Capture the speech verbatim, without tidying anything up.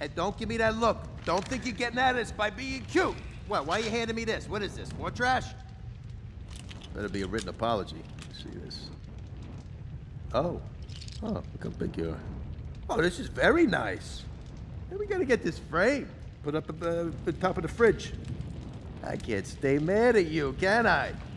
And don't give me that look. Don't think you're getting at us by being cute. What, why are you handing me this? What is this, more trash? Better be a written apology. Let's see this. Oh. Oh, look how big you are. Oh, this is very nice. Hey, we gotta get this framed. Put up at the top of the fridge. I can't stay mad at you, can I?